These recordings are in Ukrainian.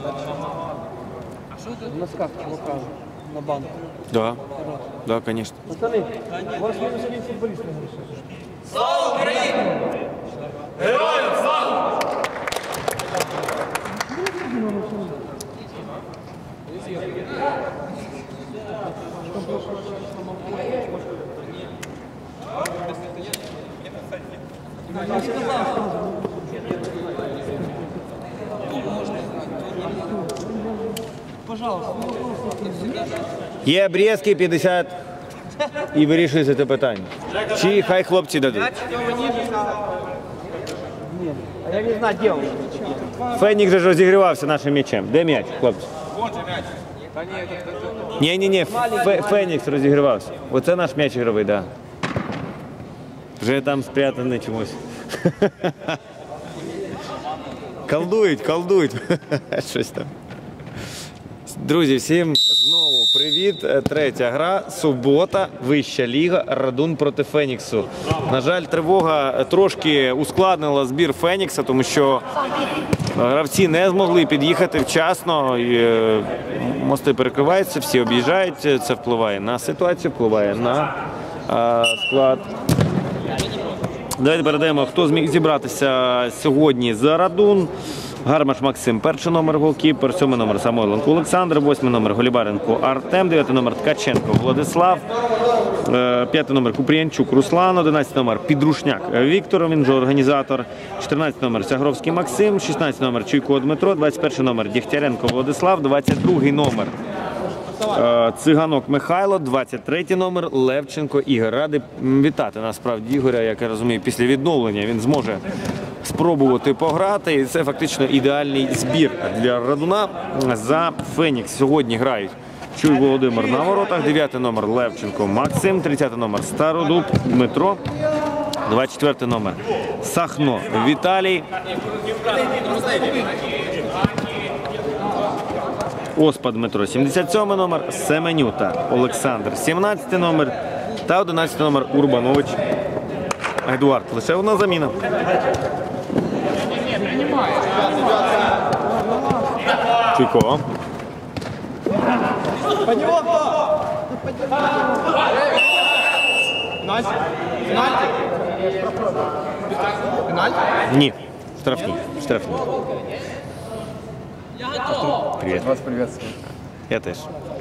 В носках чувака на банку. Да, да, конечно. Пацаны, у вас минус один футболист на игре. Слава Україні! Героям слава! Пожалуйста. Є обрізки 50 і вирішується це питання. Чи хай хлопці дадуть? Нет, а я не знаю, где он. Фенікс же ж розігрівався нашим м'ячем. Де м'яч, хлопці? Ні, Фенікс розігрівався. Оце наш м'яч ігровий, так. Да. Вже там спрятаний чомусь. Колдують. Щось там. Друзі, всім знову привіт. Третя гра, субота, вища ліга, Радун проти Феніксу. На жаль, тривога трошки ускладнила збір Фенікса, тому що гравці не змогли під'їхати вчасно. Мости перекриваються, всі об'їжджають. Це впливає на ситуацію, впливає на склад. Давайте передаємо, хто зміг зібратися сьогодні за Радун. Гармаш Максим, перший номер голкіпер, 7-й номер Самойленко Олександр, 8-й номер Голібаренко Артем, 9-й номер Ткаченко Владислав, 5-й номер Купріянчук Руслан, 11-й номер Підрушняк Віктор, він же організатор, 14-й номер Сягровський Максим, 16-й номер Чуйко Дмитро, 21-й номер Дєгтяренко Владислав, 22-й номер Циганок Михайло, 23-й номер Левченко Ігор. Радий вітати насправді Ігоря, як я розумію, після відновлення він зможе спробувати пограти. І це фактично ідеальний збір для Радуна за Фенікс. Сьогодні грають Чуй Володимир на воротах, 9-й номер Левченко Максим, 30-й номер Стародуб Дмитро, 24-й номер Сахно Віталій, Оспа Дмитро, 77-й номер, Семенюта Олександр, 17-й номер та 11-й номер Урбанович Едуард. Лише одна заміна. Чуйко. Ні, штрафні. Привіт. Вас приветствую. Я теж.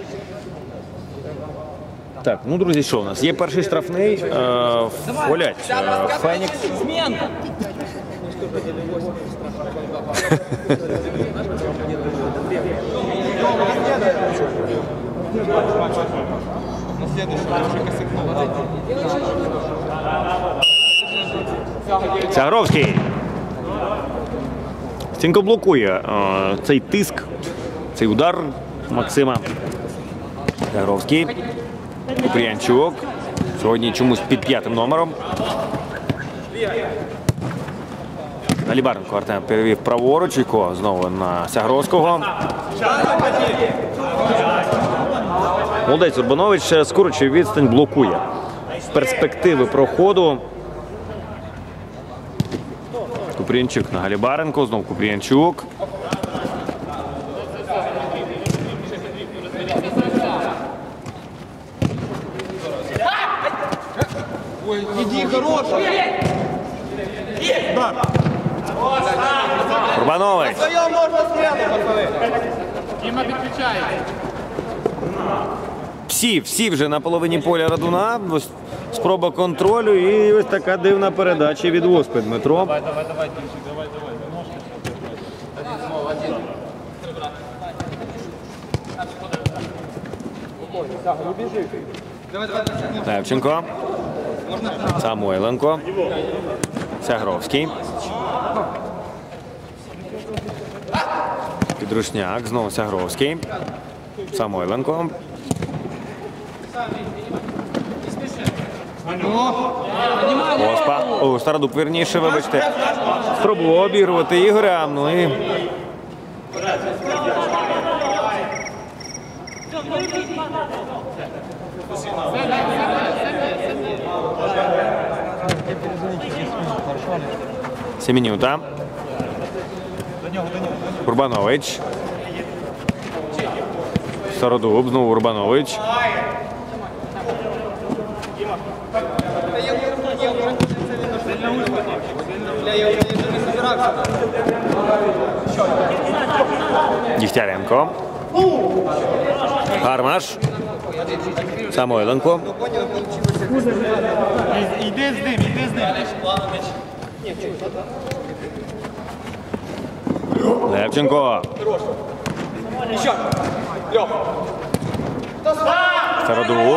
Так, ну, друзі, що у нас? Є перший штрафний. Фолять. Фенікс. Сягровський. Стінко блокує цей тиск, цей удар Максима. Сягровський. Купріянчук. Сьогодні чомусь під 5-м номером. Голібаренко Артем перевів праворуч. Чуйко знову на Сягровського. Молодець Урбанович скорочує відстань, блокує. З перспективи проходу. Купріянчук на Голібаренко. Знову Купріянчук. Иди, хороший! Урбанович. Вдвоем можно стрелу, пацаны! Діма підключає. Всі вже на половині поля Радуна. Ось спроба контролю і ось така дивна передача від Оспи Дмитро. Давай, Дімчик, давай. Один знову, один. Левченко. Самойленко. Сягровський. Підрушняк. Знову Сягровський. Самойленко. Оспа. О, Стародуб, вірніше, вибачте. Спробував обігрувати Ігоря. Ну і... Семенюта. Урбанович. Стародуб, знову Урбанович. Дігтяренко. Гармаш. Самойленко. Іди з ним, іди з ним. Левченко. Стародуб.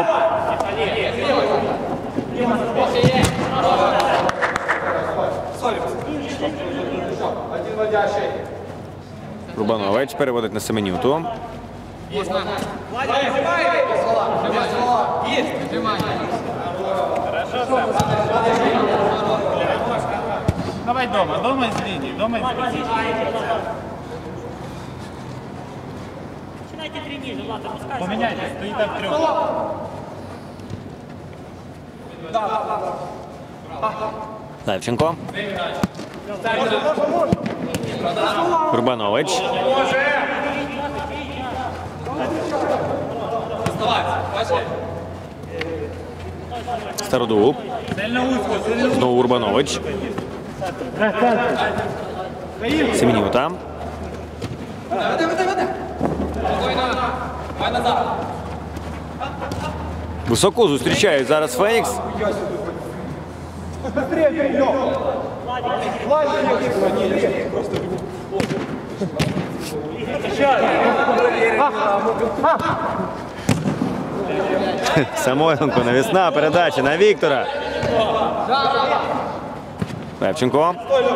Урбанович переводить на Семенюту. Давай дома, дома з лінії, дома з лінії. Начинайте три ниже, ладно, пускай. Поміняйте, стоїте в трьох. Левченко. Урбанович. Стародуб. Знову Урбанович. Семенюта. Високо зустрічають зараз Фенікс. Самойленко, навісна передача на Віктора. Левченко.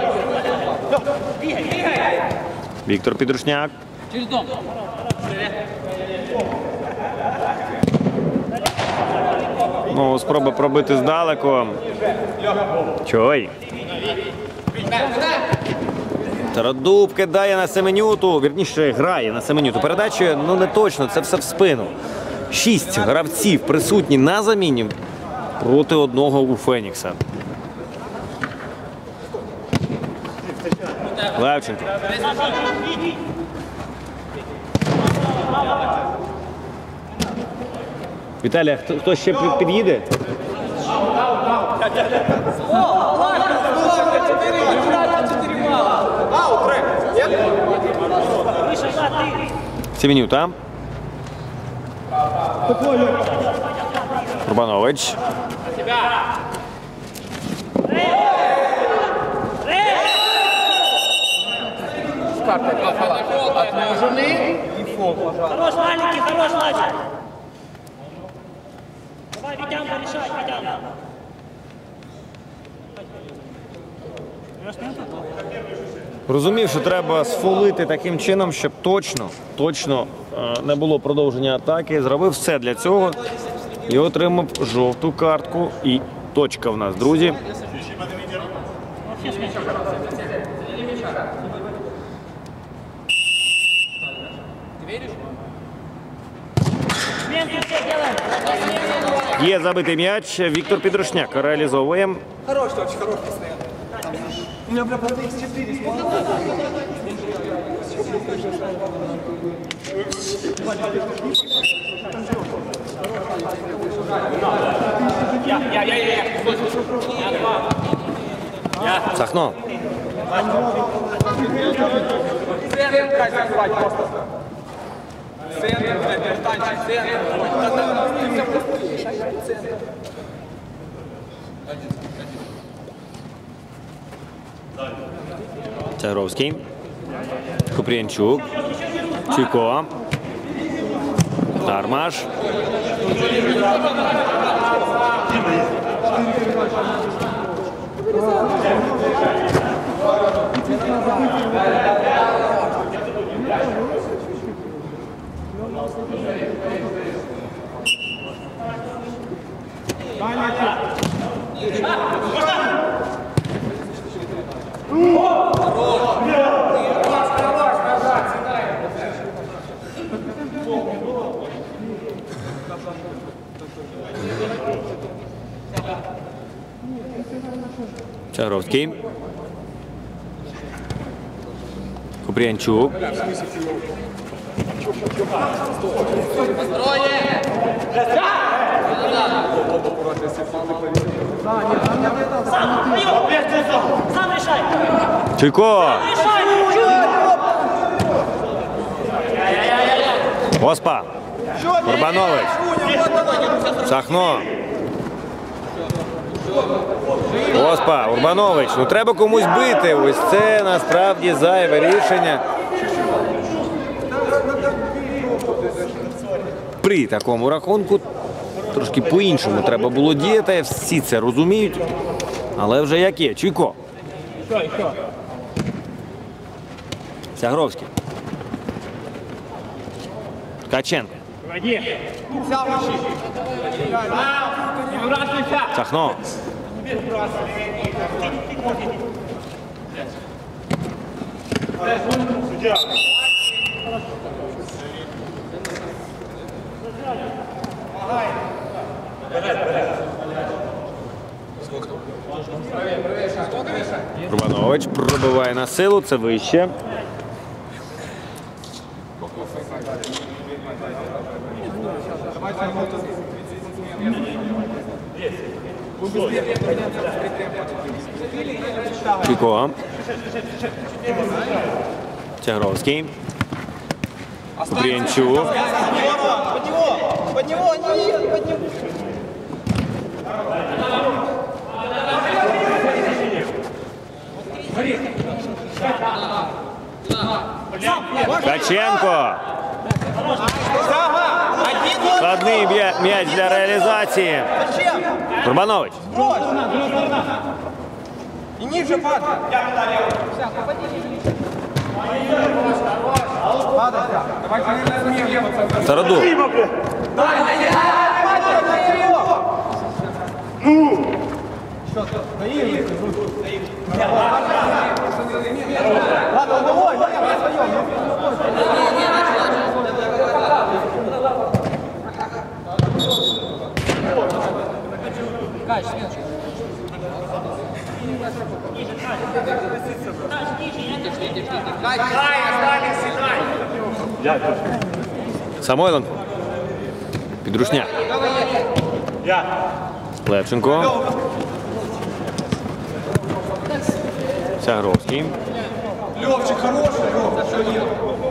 Віктор Підрушняк. Ну, спроба пробити здалеку. Чой. Стародуб кидає на Семенюту, вірніше грає на Семенюту. Передача, ну не точно, це все в спину. 6 гравців присутні на заміні проти одного у Фенікса. Левченко. Віталій, хто ще під'їде? Семенюта. Урбанович. Хорош, маленький, хорош, Владик. Давай, Витянка, решай, Витянка. Розумів, що треба сфолити таким чином, щоб точно не було продовження атаки. Зробив все для цього і отримав жовту картку. І точка в нас, друзі. Є забитий м'яч. Віктор Підрушняк реалізовує. Хороший, очень хороший стоял. У меня, бля, правда, X4 Сахно. Царовський. Купріянчук. Чуйко. Гармаш. Царовський. Купріянчук. Сам решай. Чуйко! Решай. Оспа! Урбанович! Сахно! Оспа! Урбанович! Ну треба комусь бити! Ось це насправді зайве рішення. При такому рахунку трошки по-іншому треба було діяти. Всі це розуміють. Але вже як є. Чуйко! Сягровський. Ткаченко. Сахно. Урбанович пробиває на силу, це вище. Чуйко. Тягровський. Купріянчук. Под него, не под него. Ткаченко. Складний м'яч для реалізації. Урбанович. И ниже падай. Староду. Самойленко. Підрушня. Левченко. Сягровський. Левчик хороший, Лев.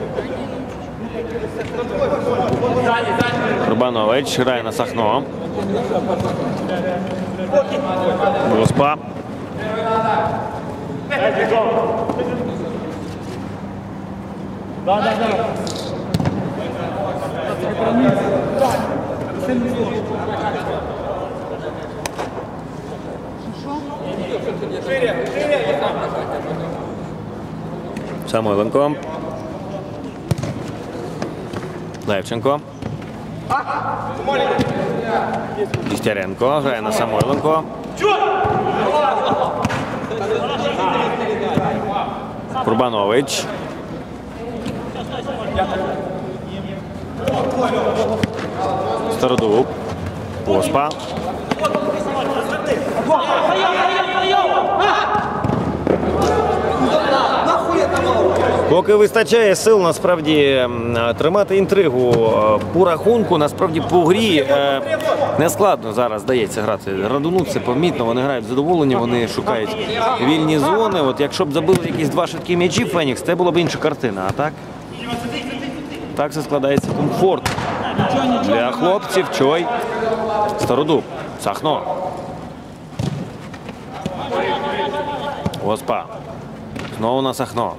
Урбанович грає на Сахно. Оспа. Самойленко. Левченко. Істяренко грає на Самойленко. Урбанович. Стародуб. Оспа. Поки вистачає сил, насправді, тримати інтригу по рахунку, насправді, по грі нескладно зараз, здається, грати. Радуну це помітно, вони грають задоволені, вони шукають вільні зони. От якщо б забили якісь два швидкі м'ячі Фенікс, це була б інша картина, а так? Так все складається комфорт для хлопців. Чой. Стародуб. Сахно. Оспа. Знову на Сахно.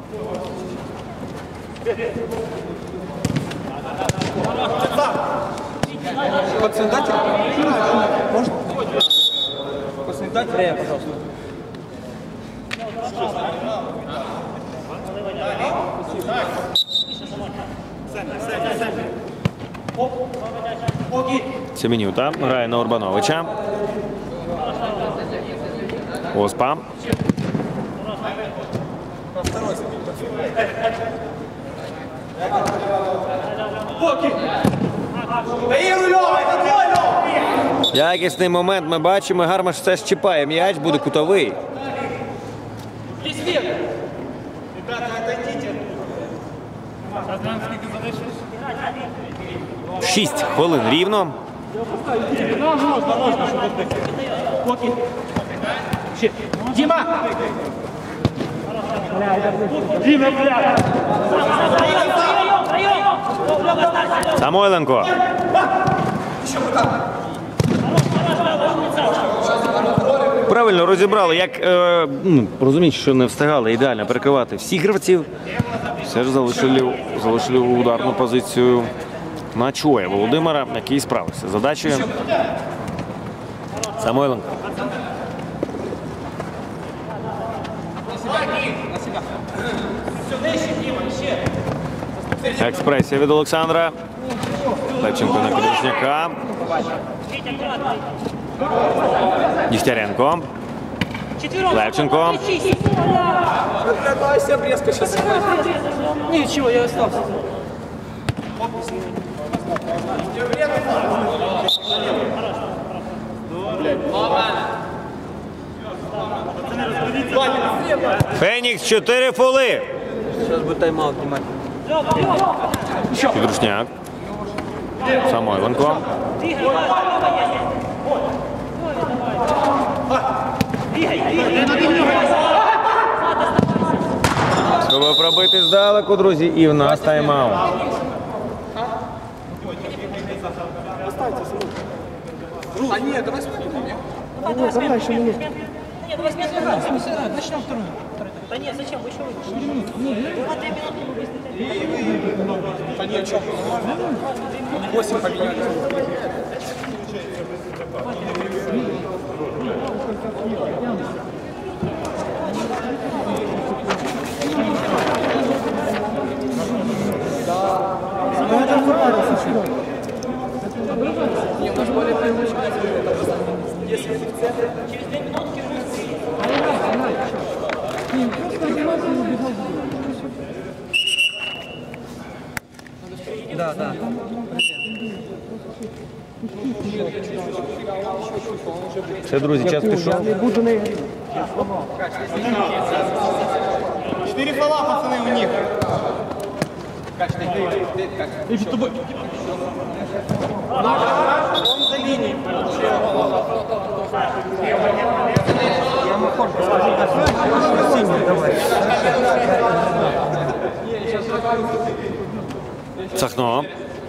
Подсвидатель? Можно? Подсвидатель? Время, пожалуйста. Семенюта грає на Урбановича. Оспа. Якісний момент ми бачимо. Гармаш все ж чіпає м'яч, буде кутовий. Знаємо, скільки залишилось? 6 хвилин рівно. Можна, щоб віддихати. Поки. Ще. Діма! Діма, бля! Самойленко. Правильно розібрали, як розуміють, що не встигали ідеально перекривати всіх гравців. Все ж залишили ударну позицію на Чоя Володимира, який справився з задачею. Самойленко. Експресія від Олександра. Левченко на Кудряшняка. Дігтяренко. Левченко. Прикрывайся, резко сейчас. Ничего, я остался. Фенікс 4 фоли. Сейчас будет тайм-аут, внимательно. Підручняк. Самойленко. Треба пробити здалеку, друзі, і в нас тайм-аут. А нет, давай смотрим. Давай еще минут. Нет, давай начнем вторую. Да нет, зачем? Вы еще выйдете. 2-3 минуты мы быстрее. Да нет, что? 8 поменяли. Не, у нас более привлекательно. Если в центре, через 2 минутки да, да. Все, друзі, час пішов. 4 фола, пацани, у них. И перед тобой. Он за линией. Сахно.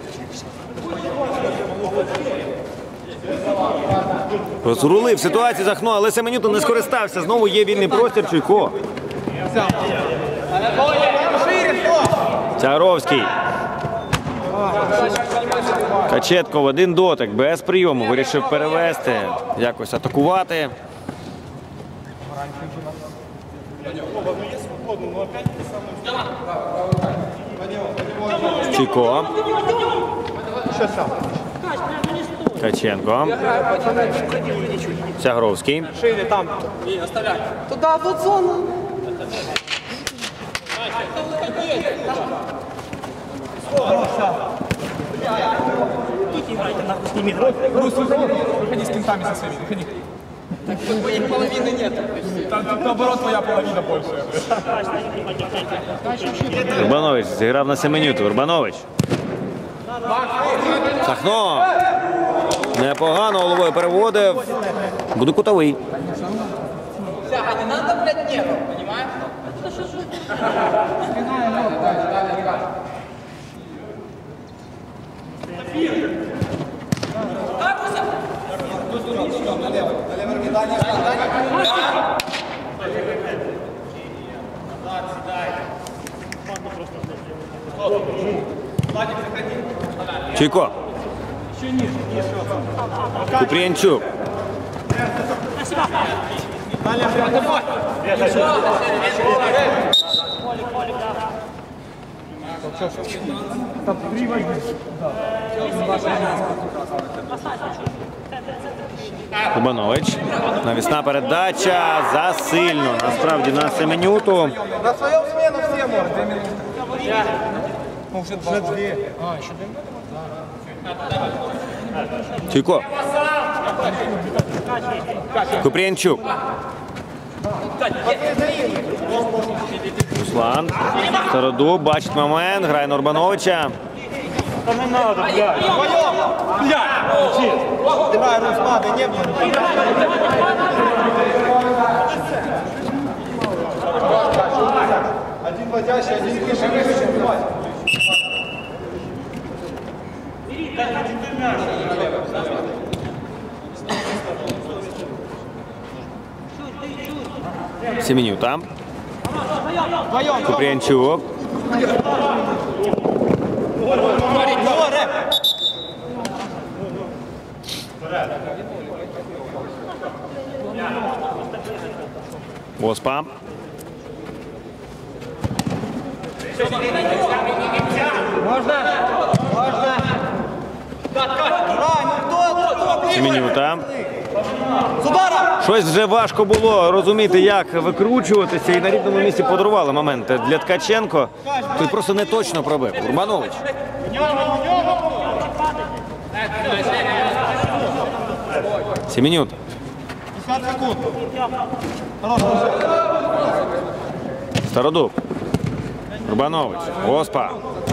Розрулив ситуацію Сахно, але Семенюта не скористався. Знову є вільний простір. Чуйко. Цяровський. Качетко в один дотик, без прийому. Вирішив перевести, якось атакувати. Чуйко. Каченко. Сягровський. Шире там. Оставляй. Туда, вот зона. Рус, выходи с кентами со своими, выходи. Так твоей половины нет. Там, наоборот, твоя половина больше. Урбанович зіграв на Семенюту. Урбанович. Сахно. Непогано головою переводив. Буде кутовий. А не надо, блядь, нету, понимаешь? Чуйко. Купріянчук. Кубанович. Навісна передача. Засильно. Насправді на Семенюту. На свою смену все могут. 2 минуты. Уже 2. А, еще 2 минуты? Чуйко. Купріянчук. Руслан. Стародуб бачить момент, грає на Урбановича. Да не надо, блядь. Блядь! Давай, Руслан, не было. Один водящий, один выше. Семенюк там. Купріянчук. Оспа. Семенюк там. Щось вже важко було розуміти, як викручуватися, і на рівному місці подарували момент для Ткаченко. Тут просто не точно пробив. Урбанович. Семенюк. 50 секунд. Стародуб. Урбанович. Оспа.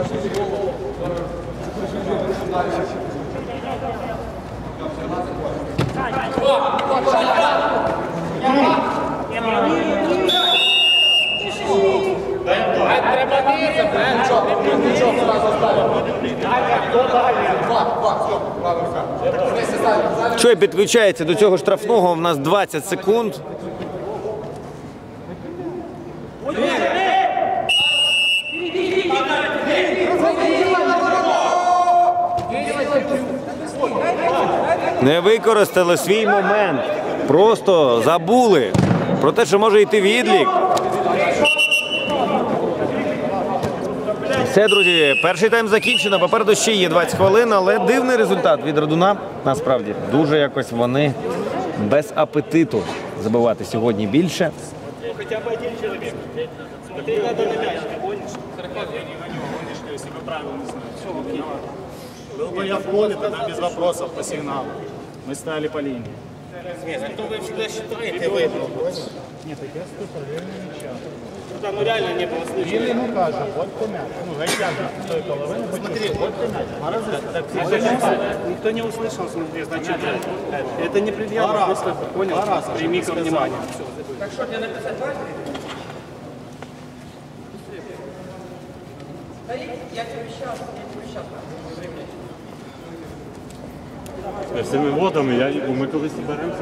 Чой підключається до цього штрафного, у нас 20 секунд. Не використали свій момент. Просто забули про те, що може йти відлік. Все, друзі, перший тайм закінчено. Попереду ще є 20 хвилин, але дивний результат від Радуна. Насправді, дуже якось вони без апетиту забивати сьогодні більше. Хоча б один чоловік. Ти надо на мяч, гонишь. Если вы правила не знаете. Был бы я в поле, тогда без вопросов по сигналу. Мы стояли по линии. То вы всегда считаете, выиграл. Нет, так я стою проверил мяча. Да, ну реально не было случая. Или ему кажется, вот ты мяч. Ну, гостям с той половины, смотри, вот ты мяч. Никто не услышал, смотри, значит, это не предъява, просто понял, прими ко вниманию. Так что, мне написать важно? Я тебе обещал. З цими водами ми колись зберемося.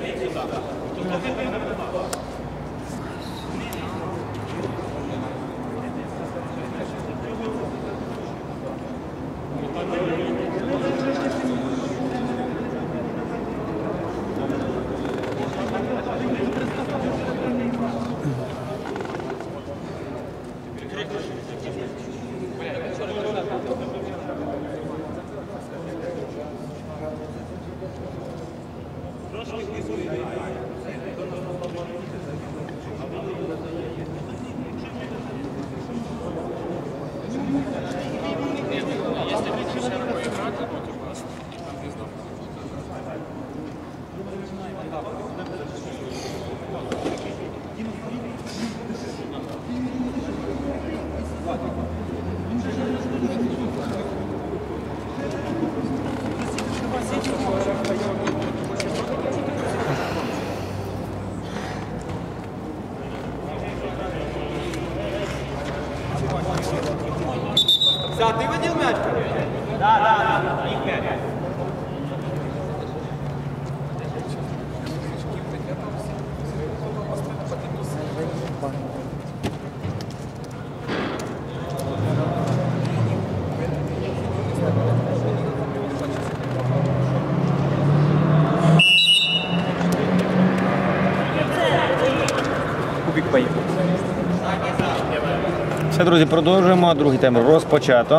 Да, ты водил мяч? Да, их мяч. Кубик поехал. Все, друзі, продовжуємо. Другий тайм розпочато.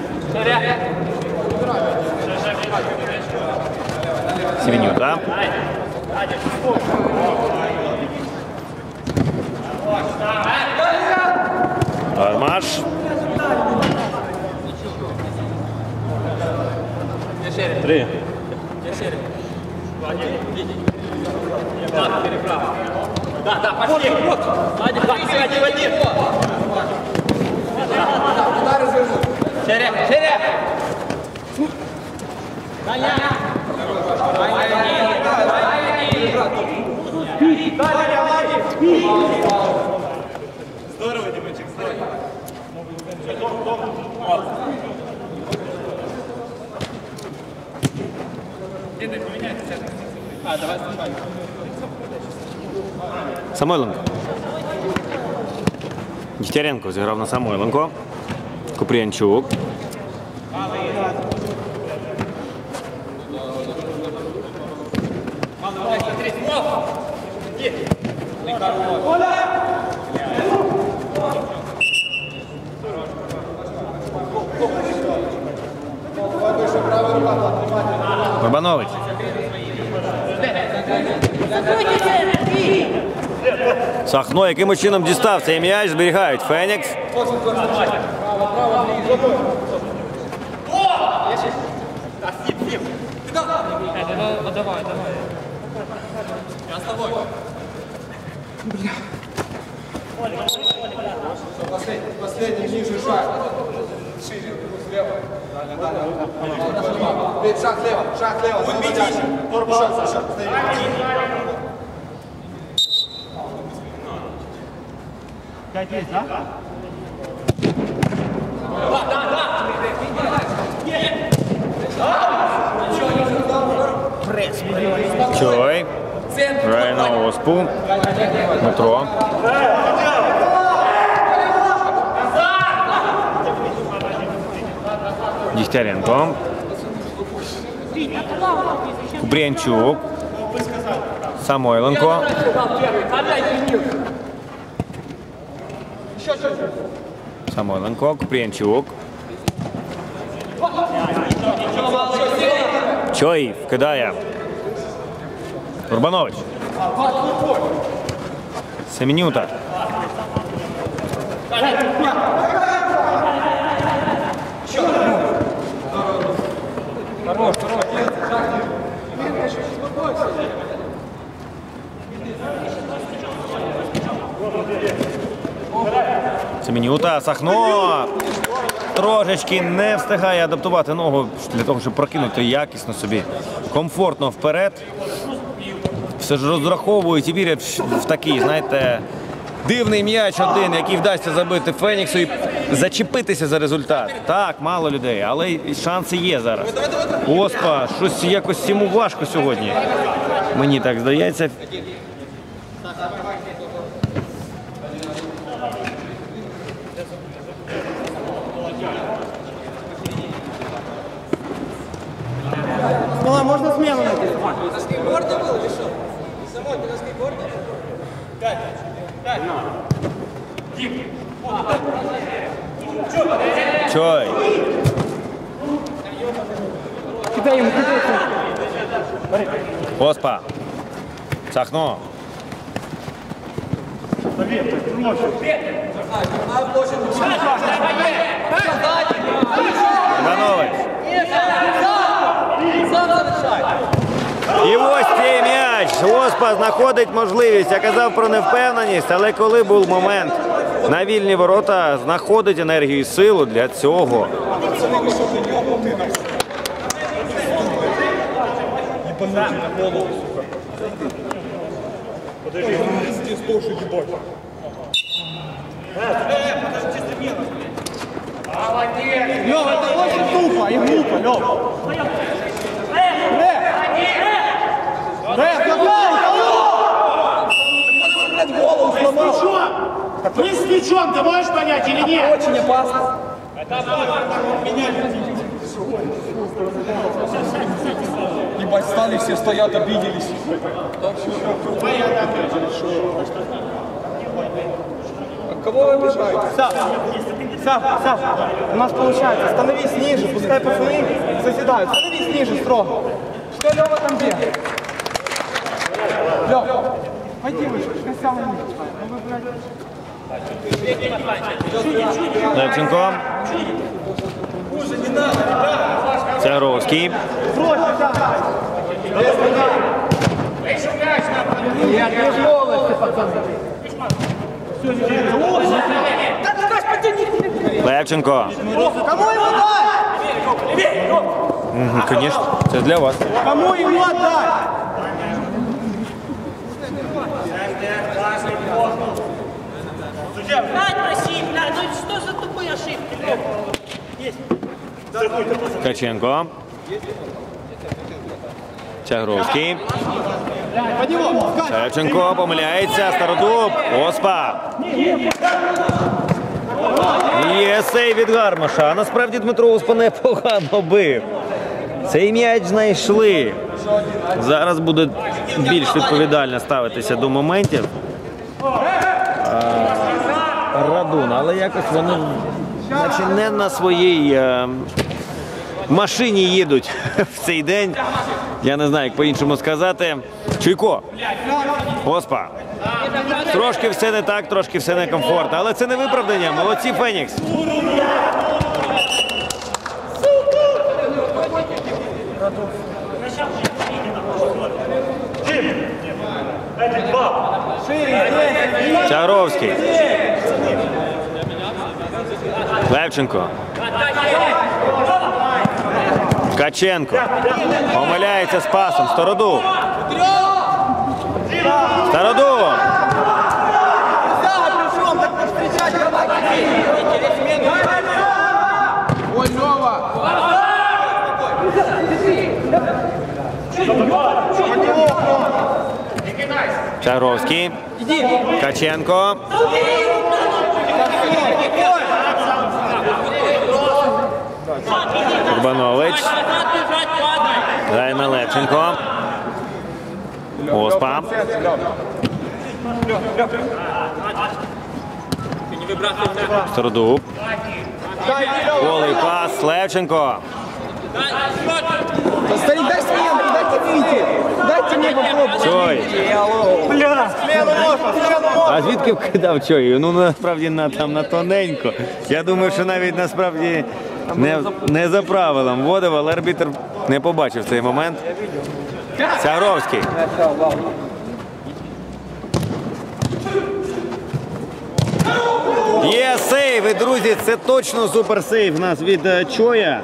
Семенюк, так? Армаш. Три. Да, пошли, вот. Вадик, води. Шире, шире! Здорово, Димочек, здорово. Самойленко. Дігтяренко зіграв на Самойленко. Купріянчук. Урбанович. Сахно якимось чином дістав цей м'яч, зберігають Фенікс. Давай, давай. Я с тобой. Последний ниже шаг. Шире, слева. Далее. Шаг лево, шаг лево. Шаг. Пять есть, да? Чой. Грає на Оспу. Дмитро. Дігтяренко. Купріянчук. Самойленко. Самойленко. Купріянчук. Чой вкидає. Урбанович. Семенюта. Семенюта, Сахно трошечки не встигає адаптувати ногу для того, щоб прокинути якісно собі, комфортно вперед. Все ж розраховують і вірять в такий, знаєте, дивний м'яч один, який вдасться забити Феніксу і зачепитися за результат. Так, мало людей, але шанси є зараз. Оспа, щось якось йому важко сьогодні. Мені так здається. Ну, можно смену найти. На скейтборде был или что? Самой, ты на скейтборде? Чой. Кидай ему, кидай. Оспа. Сахно. Урбанович. І ось цей м'яч. Оспа знаходить можливість. Я казав про невпевненість, але коли був момент на вільні ворота, знаходить енергію і силу для цього. Лёва, это очень тупо и глупо, Лёва. Вы с мячом, ты можешь понять или нет? Очень опасно. Ебать, стали все стоят, обиделись. А кого вы обижаете? Сав, у нас получается. Становись ниже, пускай пацаны заседают. Становись ниже строго. Что Лёва там делает? Лёва, пойди выше, пускай самый ниже. Левченко. Цегровський. Нет, не жёлости, пацаны. Левченко. Кому его дать? Звісно, це для вас. Кому его дать? Дать просить, да, ну что за тупые ошибки? Есть. Ткаченко. Чагровський. Левченко помиляється. Стародуб. Оспа. Є сейв від Гармаша. Насправді Дмитро Оспа непогано бив. Цей м'яч знайшли. Зараз буде більш відповідально ставитися до моментів. Радун, але якось вони наче не на своїй машині їдуть в цей день. Я не знаю, як по-іншому сказати. Чуйко. Оспа. Трошки все не так, трошки все не комфортно. Але це не виправдання. Молодці, Фенікс. Чагровський. Левченко. Ткаченко. Помиляється з пасом. Стародуб. Стародуб. Ой, Лёва! Чагровський. Ткаченко. Урбанович. Грає на Левченко. Оспа. Стародуб. Голий пас. Левченко. Старик, дай смену, дайте выйти. Дайте мне попробовать. Чой. Бля! Смену можно, смену можно. А звідки вкидав Чою? Ну, насправді на тоненько. Я думаю, що навіть насправді не за правилом вводив, але арбітр не побачив цей момент. Чагровський. Є сейв, і, друзі, це точно суперсейв у нас від Чоя.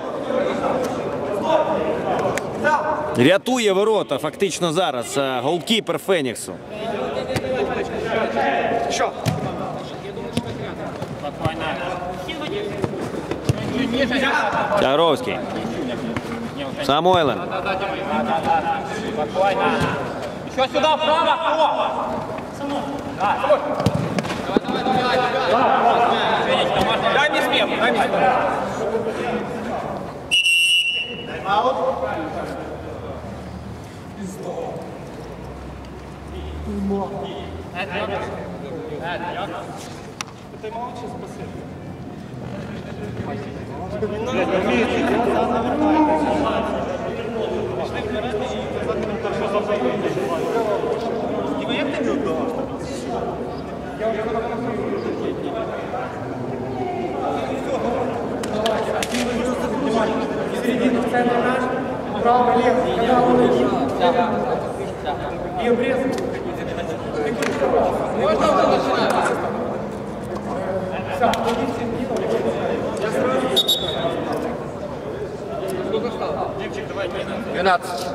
Рятує ворота фактично зараз голкіпер Феніксу. Що? Чагровський. Самойлен. Еще сюда, вправо, кто? Дай мне смену, дай мне смену. Право, лево, когда он идет. И обрез. Можно начинать? Все, я сразу. Сколько стало? Девчик, давай 12.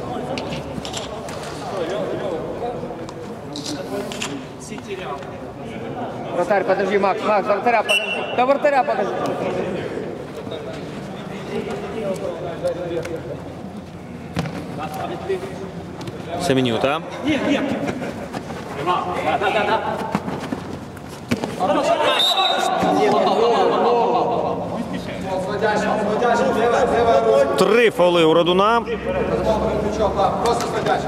Вратарь, подожди, Макс, вратаря, подожди. Да вратаря, подожди. Семенюта. Три фоли у Радуна. Просто сводящий.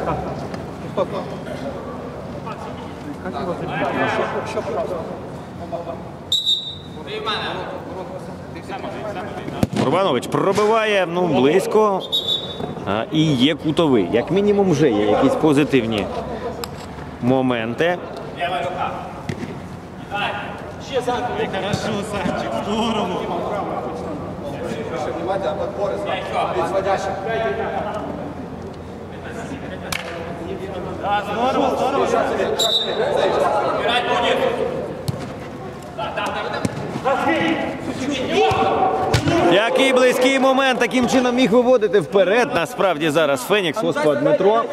Урбанович пробиває, ну, близько. І є кутовий. Як мінімум вже є якісь позитивні моменти. Хорошо, Санчик, здорово. Внимание, подборы. Сводящий. Да, здорово, здорово. Играть будет. Який близький момент, таким чином міг виводити вперед. Насправді зараз Фенікс, Оспа Дмитро.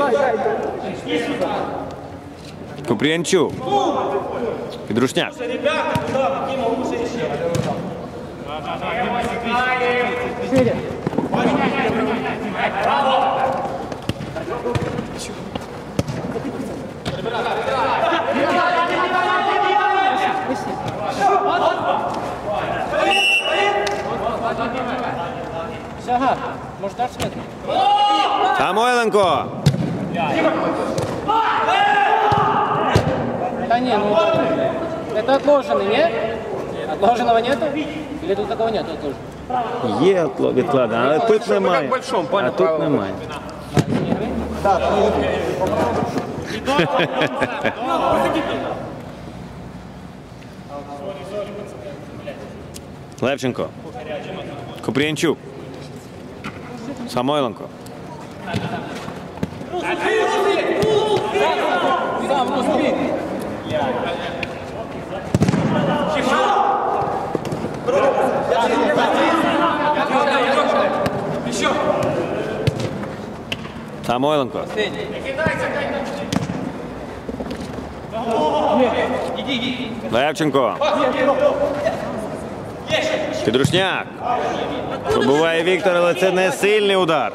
Купріянчук. Підрушняк. Ага, может дашь свет? Самойленко. Да не, ну это отложенный, нет? Отложенного нету? Или тут такого нету отложенного? Є відкладено, але тут немає. А тут немає. Левченко. Купріянчук. Самойленко. Самойленко. Левченко. Підрушняк. Пробуває Віктор, але це не сильний удар.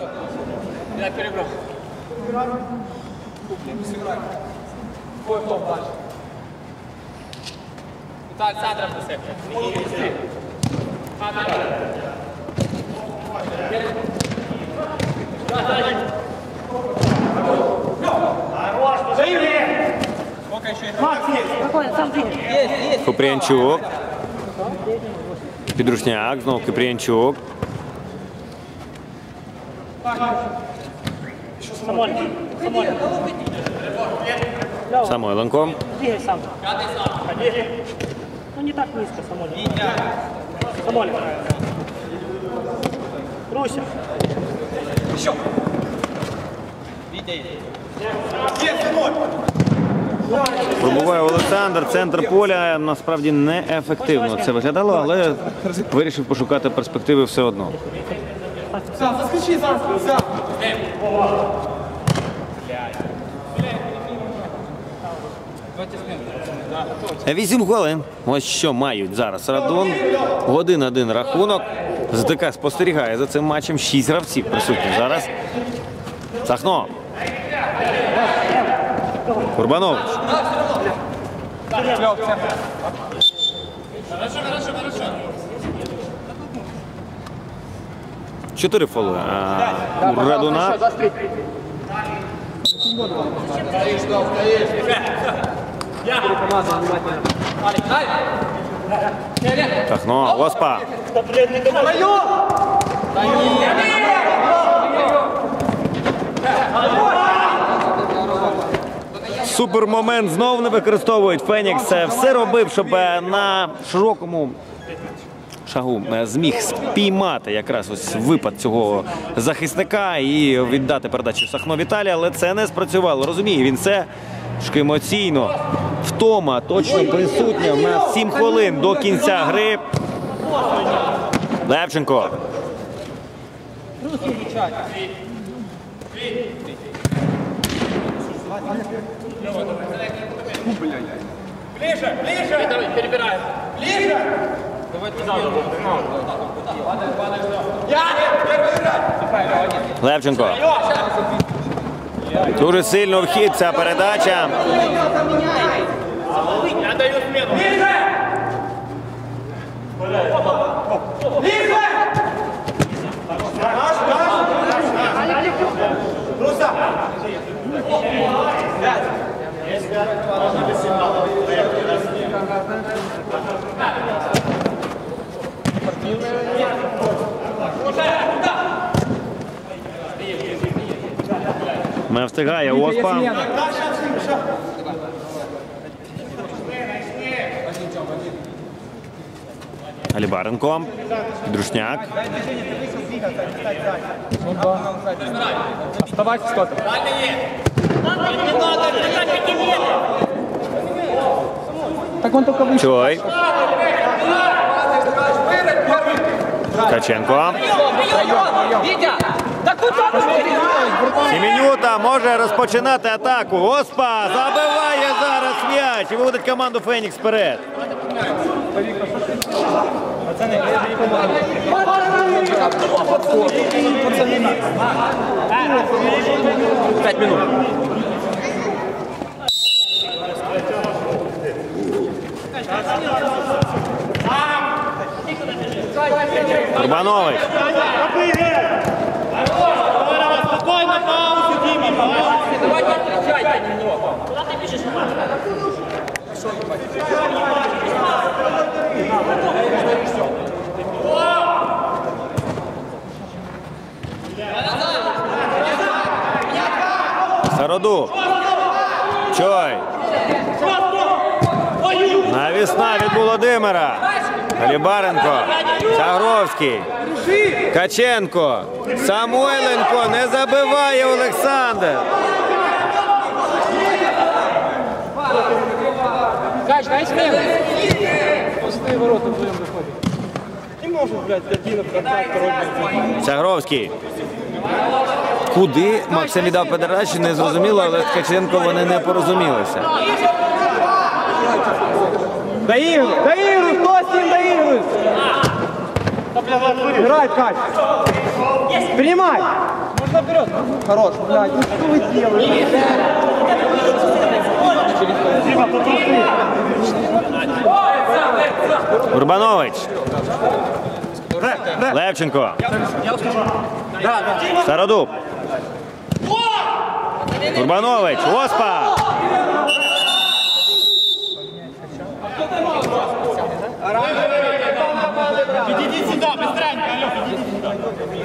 Купріянчук. Підрушняк, знову Купріянчук. Самойленко. Двигай сам. Ну не так низко, Самолин. Самолин. Руся. Еще. Пробуває Олександр, центр поля, насправді неефективно це виглядало, але вирішив пошукати перспективи все одно. Сам, заскочи, сам. 8 хвилин. Ось що мають зараз Радун. 1-1 рахунок. ЗТК спостерігає за цим матчем. 6 гравців присутні зараз. Сахно. Курбанович. Чотири фоли у Радуна. Сахно. Оспа. Супер момент знов не використовують. Фенікс все робив, щоб на широкому шагу зміг спіймати якраз ось випад цього захисника і віддати передачу Сахно Віталій, але це не спрацювало. Розуміє, він все емоційно. Втома точно присутня. У нас 7 хвилин до кінця гри. Левченко. Ближе, ближе. Давай, перебираем. Ближе. Левченко. Дуже сильно в хід ця передача. Я даю смену. Ближе. Ближе. Руса. Не встигає Оспа. Алібаренко. Підрушняк. Оставайтесь кто-то. Так он только вышел. Чой. Ткаченко. Витя! Да куда ты? Семенюта може розпочинати атаку. Оспа забиває зараз м'яч і виводить команду Фенікс вперед. П'ять минут. Урбанович. Спокойно, паузу, Диме, паузу. Давайте отвечайте немного. Куда ты бежишь? Сароду. Чой. Навісна від Володимира. Галібаренко. Сагровський. Ткаченко. Самойленко. Не забиває Олександр. Кач, дай смело. Пустые ворота вдвоем выходят. Не может, блядь, один обкатать, второй. Сагровський. Куди Максим віддав передачу, не зрозуміло, але Ткаченко вони не порозумілися. Доигрывай, кто с ним доигрывает? Играй, Кать. Принимай. Можно вперед. Хорош, блядь, ну что вы делаете? Урбанович. Левченко. Стародуб. Урбанович. Оспа. Иди сюда, быстренько, Алёха, иди сюда.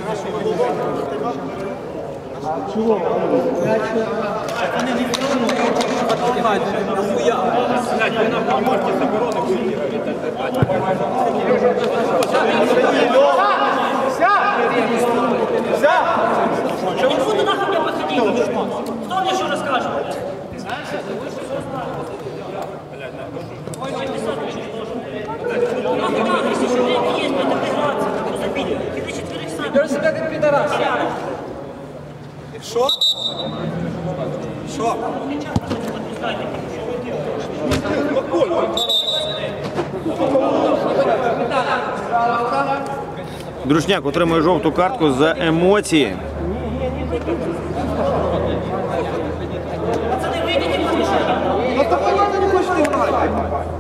Не буду нахуй мне подходить. Кто мне что расскажет? Нахуй надо, если еще время есть, надо играться. Что забили? Ты четверых сам. Берешь себя как пидорас. Що? Що? Друшняк отримує жовту картку за емоції. Пацаны, выйдите, помешайте. Ну то понятно, не хочешь ты играть.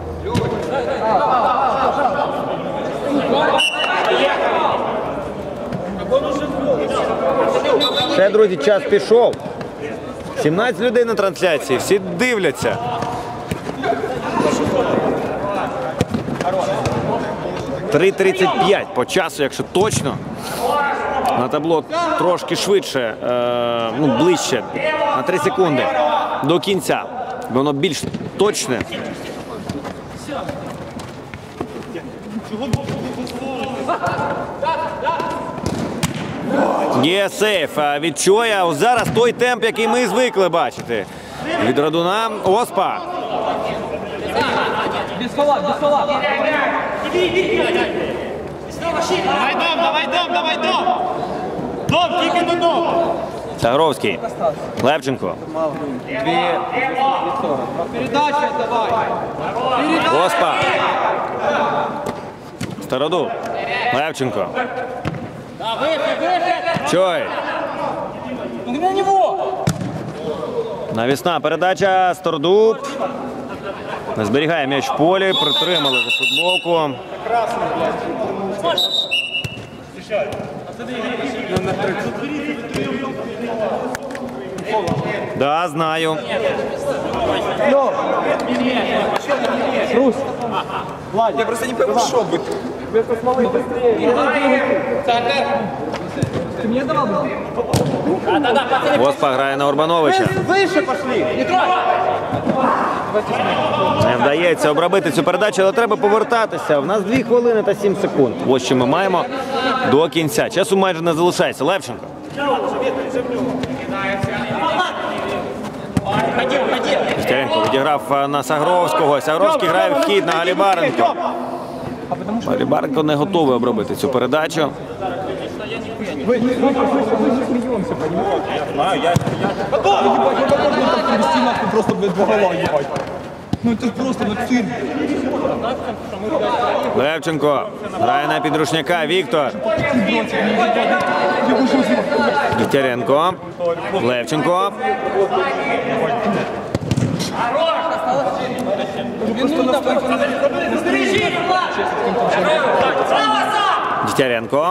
Все, друзі, час пішов. 17 людей на трансляції, всі дивляться. «3:35» по часу, якщо точно. На табло трошки швидше, ближче, на 3 секунди до кінця. Воно більш точне. Є сейф від Чоя. Зараз той темп, який ми звикли бачити. Від Радуна Оспа. Без фола, без фола. Давай дом. Дом, тільки до дому. Сагровський. Левченко. Передача давай. Оспа. Стародуб. Левченко. Чой. На него. Навісна передача. Стародуб. Не зберігає м'яч в полі. Притримали за футболку. Да, знаю. Рус. Я просто не пойму, что бы. Вместо смолы быстрее. Ты мне давал? Оспа грає на Урбановича. Выше пошли. Не трогай. Не вдається обробити цю передачу, але треба повертатися. У нас 2 хвилини та 7 секунд. Ось що ми маємо до кінця. Часу майже не залишається. Левченко. Костяренко відіграв на Сагровського. Сагровський грає в хід на Галібаренко. Голібаренко не готовий обробити цю передачу. Просто без два гола, ебать. Ну это просто на цирк. Левченко грає на підручняка. Віктор. Дігтяренко. Левченко. Дігтяренко.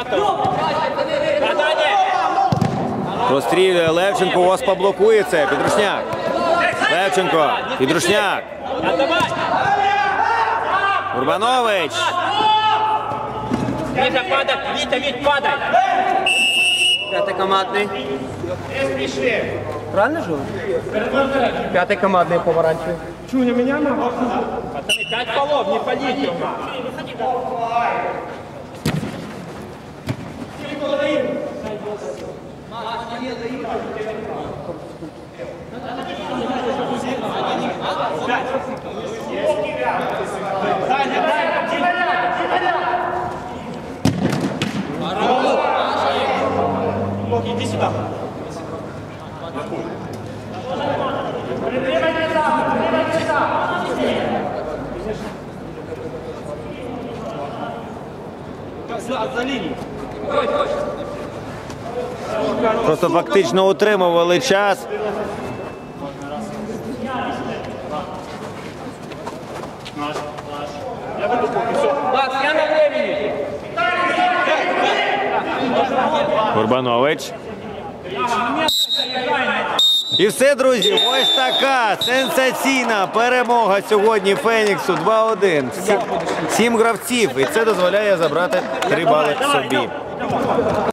Прострілює Левченко, ось поблокує це. Підручняк. Левченко. Підручняк. Урбанович. Витя, падай! Витя, Вить, падай! Пятый командный. Правильно же? Пятый командный поворачивай. Чуня, меня на? Пацаны, 5 фолов, не палите у нас. Иди сюда. За линию. Просто фактично утримували час. Макс, я на времени! Урбанович. І все, друзі, ось така сенсаційна перемога сьогодні Феніксу 2-1. 7 гравців, і це дозволяє забрати 3 бали собі.